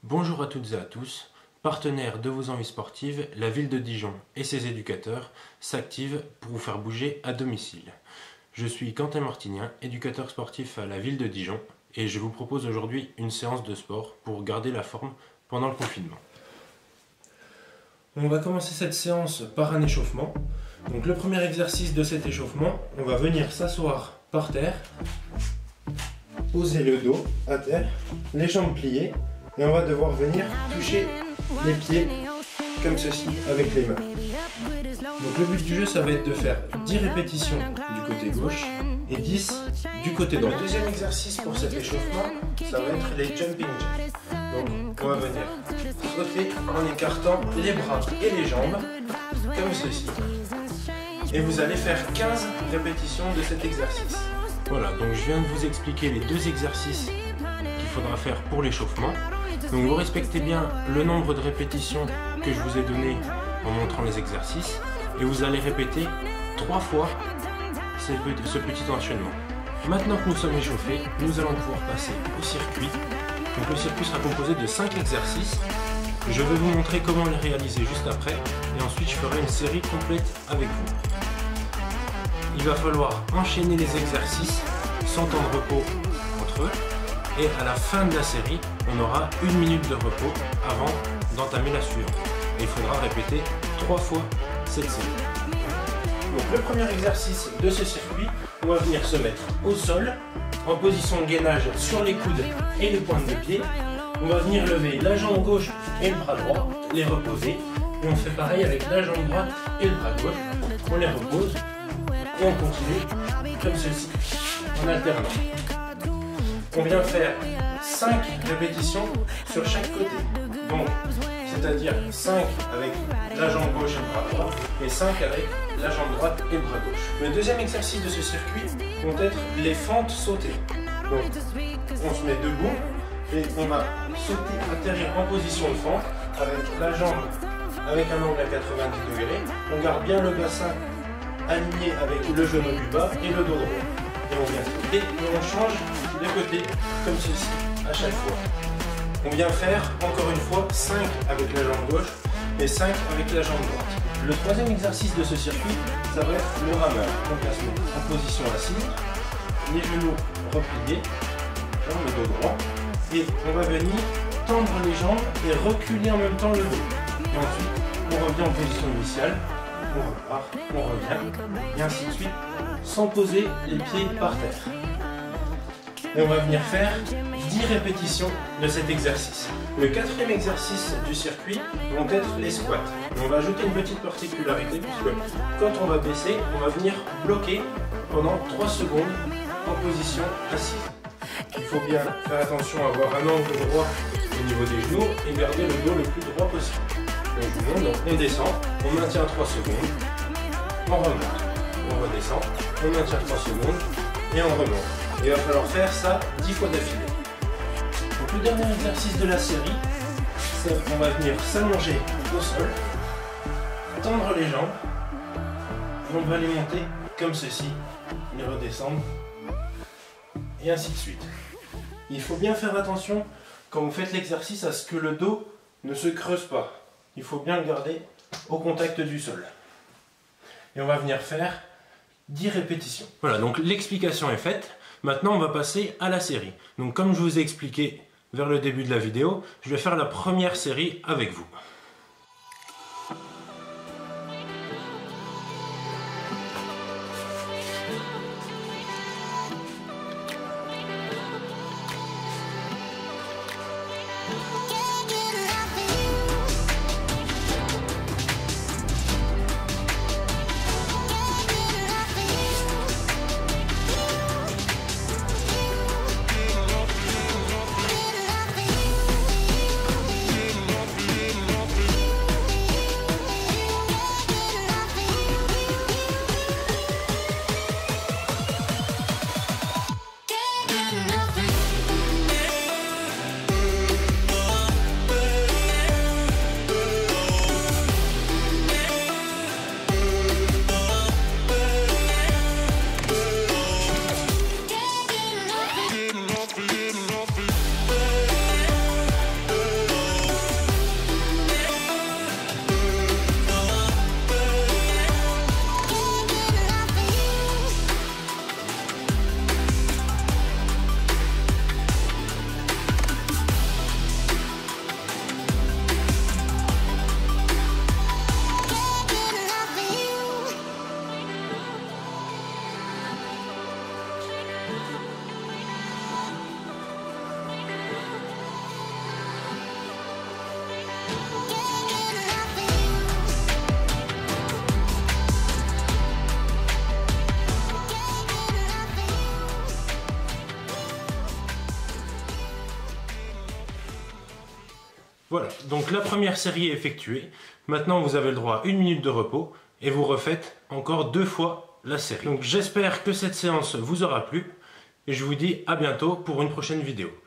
Bonjour à toutes et à tous, partenaires de vos envies sportives, la ville de Dijon et ses éducateurs s'activent pour vous faire bouger à domicile. Je suis Quentin Martinien, éducateur sportif à la ville de Dijon et je vous propose aujourd'hui une séance de sport pour garder la forme pendant le confinement. On va commencer cette séance par un échauffement. Donc le premier exercice de cet échauffement, on va venir s'asseoir par terre, poser le dos à terre, les jambes pliées et on va devoir venir toucher les pieds comme ceci avec les mains. Donc le but du jeu, ça va être de faire 10 répétitions du côté gauche et 10 du côté droit. Le deuxième exercice pour cet échauffement, ça va être les jumping jacks. Donc on va venir sauter en écartant les bras et les jambes comme ceci. Et vous allez faire 15 répétitions de cet exercice. Voilà, donc je viens de vous expliquer les deux exercices qu'il faudra faire pour l'échauffement. Donc vous respectez bien le nombre de répétitions que je vous ai donné en montrant les exercices et vous allez répéter 3 fois ce petit enchaînement. Maintenant que nous sommes échauffés, nous allons pouvoir passer au circuit. Donc le circuit sera composé de 5 exercices. Je vais vous montrer comment les réaliser juste après et ensuite je ferai une série complète avec vous. Il va falloir enchaîner les exercices sans temps de repos entre eux. Et à la fin de la série, on aura 1 minute de repos avant d'entamer la suivante. Et il faudra répéter 3 fois cette série. Donc le premier exercice de ce circuit, on va venir se mettre au sol, en position de gainage sur les coudes et les pointes de pied. On va venir lever la jambe gauche et le bras droit, les reposer. Et on fait pareil avec la jambe droite et le bras gauche. On les repose et on continue comme ceci, en alternant. On vient faire 5 répétitions sur chaque côté. Donc, c'est-à-dire 5 avec la jambe gauche et le bras droit et 5 avec la jambe droite et le bras gauche. Le deuxième exercice de ce circuit vont être les fentes sautées. Donc, on se met debout et on va sauter atterrir en position de fente avec la jambe avec un angle à 90 degrés. On garde bien le bassin aligné avec le genou du bas et le dos droit. Et on vient sauter et on change de côté comme ceci à chaque fois. On vient faire encore une fois 5 avec la jambe gauche et 5 avec la jambe droite. Le troisième exercice de ce circuit, ça va être le rameur. Donc on se met en position assise, les genoux repliés, le dos droit, et on va venir tendre les jambes et reculer en même temps le dos. Et ensuite, on revient en position initiale, on repart, on revient, et ainsi de suite, sans poser les pieds par terre. Et on va venir faire 10 répétitions de cet exercice. Le quatrième exercice du circuit vont être les squats. Et on va ajouter une petite particularité puisque quand on va baisser, on va venir bloquer pendant 3 secondes en position assise. Il faut bien faire attention à avoir un angle droit au niveau des genoux et garder le dos le plus droit possible. Donc je vous montre, on descend, on maintient 3 secondes, on remonte, on redescend, on maintient 3 secondes et on remonte. Il va falloir faire ça 10 fois d'affilée. Donc le dernier exercice de la série, c'est qu'on va venir s'allonger au sol, tendre les jambes, et on va les monter comme ceci, les redescendre, et ainsi de suite. Il faut bien faire attention quand vous faites l'exercice à ce que le dos ne se creuse pas. Il faut bien le garder au contact du sol. Et on va venir faire 10 répétitions. Voilà, donc l'explication est faite. Maintenant, on va passer à la série. Donc, comme je vous ai expliqué vers le début de la vidéo, je vais faire la première série avec vous. Voilà, donc la première série est effectuée. Maintenant, vous avez le droit à 1 minute de repos et vous refaites encore 2 fois la série. Donc j'espère que cette séance vous aura plu et je vous dis à bientôt pour une prochaine vidéo.